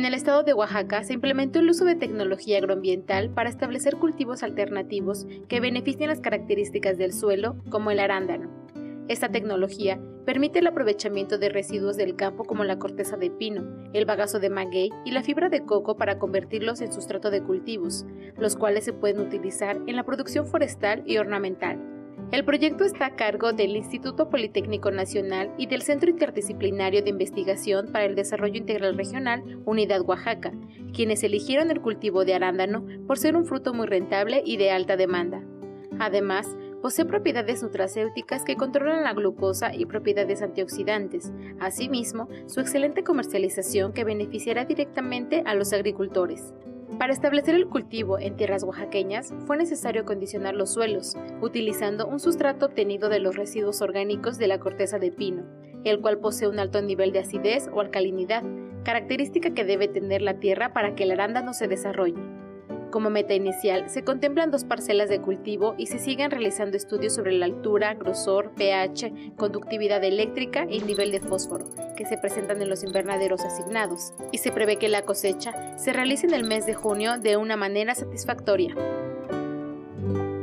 En el estado de Oaxaca se implementó el uso de tecnología agroambiental para establecer cultivos alternativos que beneficien las características del suelo, como el arándano. Esta tecnología permite el aprovechamiento de residuos del campo como la corteza de pino, el bagazo de maguey y la fibra de coco para convertirlos en sustrato de cultivos, los cuales se pueden utilizar en la producción forestal y ornamental. El proyecto está a cargo del Instituto Politécnico Nacional y del Centro Interdisciplinario de Investigación para el Desarrollo Integral Regional, Unidad Oaxaca, quienes eligieron el cultivo de arándano por ser un fruto muy rentable y de alta demanda. Además, posee propiedades nutracéuticas que controlan la glucosa y propiedades antioxidantes. Asimismo, su excelente comercialización que beneficiará directamente a los agricultores. Para establecer el cultivo en tierras oaxaqueñas fue necesario acondicionar los suelos, utilizando un sustrato obtenido de los residuos orgánicos de la corteza de pino, el cual posee un alto nivel de acidez o alcalinidad, característica que debe tener la tierra para que el arándano se desarrolle. Como meta inicial, se contemplan 2 parcelas de cultivo y se siguen realizando estudios sobre la altura, grosor, pH, conductividad eléctrica y nivel de fósforo, que se presentan en los invernaderos asignados, y se prevé que la cosecha se realice en el mes de junio de una manera satisfactoria.